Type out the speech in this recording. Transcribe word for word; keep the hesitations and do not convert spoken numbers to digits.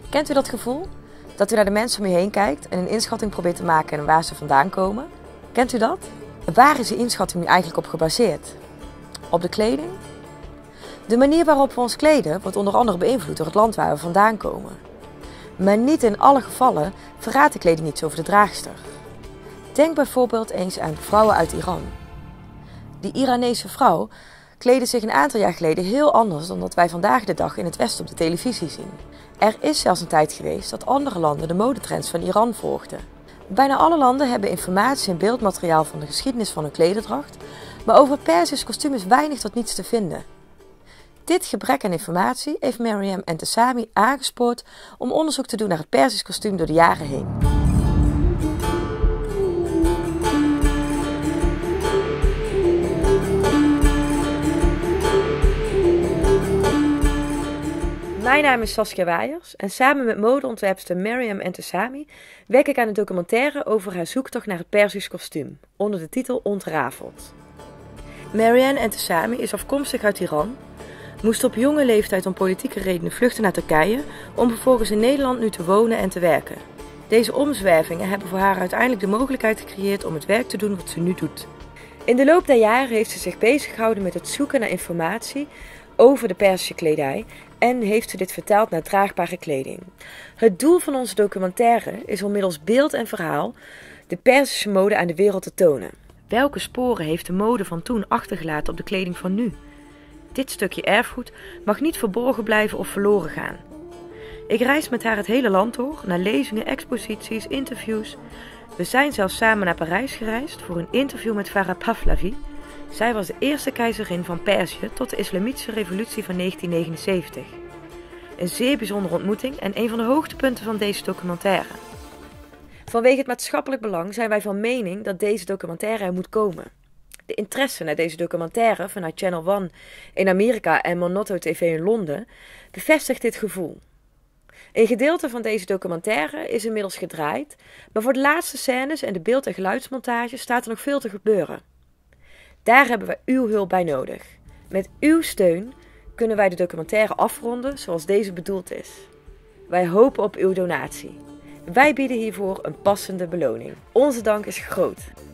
Kent u dat gevoel? Dat u naar de mensen om u heen kijkt en een inschatting probeert te maken waar ze vandaan komen? Kent u dat? Waar is die inschatting nu eigenlijk op gebaseerd? Op de kleding? De manier waarop we ons kleden wordt onder andere beïnvloed door het land waar we vandaan komen. Maar niet in alle gevallen verraadt de kleding iets over de draagster. Denk bijvoorbeeld eens aan vrouwen uit Iran. Die Iranese vrouw kleedde zich een aantal jaar geleden heel anders dan dat wij vandaag de dag in het Westen op de televisie zien. Er is zelfs een tijd geweest dat andere landen de modetrends van Iran volgden. Bijna alle landen hebben informatie en beeldmateriaal van de geschiedenis van hun klederdracht, maar over het Persisch kostuum is weinig tot niets te vinden. Dit gebrek aan informatie heeft Maryam Entesami aangespoord om onderzoek te doen naar het Persisch kostuum door de jaren heen. Mijn naam is Saskia Wijers en samen met modeontwerpster Maryam Entesami werk ik aan een documentaire over haar zoektocht naar het Persisch kostuum, onder de titel Ontrafeld. Maryam Entesami is afkomstig uit Iran, moest op jonge leeftijd om politieke redenen vluchten naar Turkije om vervolgens in Nederland nu te wonen en te werken. Deze omzwervingen hebben voor haar uiteindelijk de mogelijkheid gecreëerd om het werk te doen wat ze nu doet. In de loop der jaren heeft ze zich bezig gehouden met het zoeken naar informatie over de Perzische kledij en heeft ze dit vertaald naar draagbare kleding. Het doel van onze documentaire is om middels beeld en verhaal de Perzische mode aan de wereld te tonen. Welke sporen heeft de mode van toen achtergelaten op de kleding van nu? Dit stukje erfgoed mag niet verborgen blijven of verloren gaan. Ik reis met haar het hele land door, naar lezingen, exposities, interviews. We zijn zelfs samen naar Parijs gereisd voor een interview met Farah Pahlavi. Zij was de eerste keizerin van Perzië tot de Islamitische revolutie van negentien negenenzeventig. Een zeer bijzondere ontmoeting en een van de hoogtepunten van deze documentaire. Vanwege het maatschappelijk belang zijn wij van mening dat deze documentaire er moet komen. De interesse naar deze documentaire vanuit Channel One in Amerika en Monotto T V in Londen bevestigt dit gevoel. Een gedeelte van deze documentaire is inmiddels gedraaid, maar voor de laatste scènes en de beeld- en geluidsmontage staat er nog veel te gebeuren. Daar hebben we uw hulp bij nodig. Met uw steun kunnen wij de documentaire afronden zoals deze bedoeld is. Wij hopen op uw donatie. Wij bieden hiervoor een passende beloning. Onze dank is groot.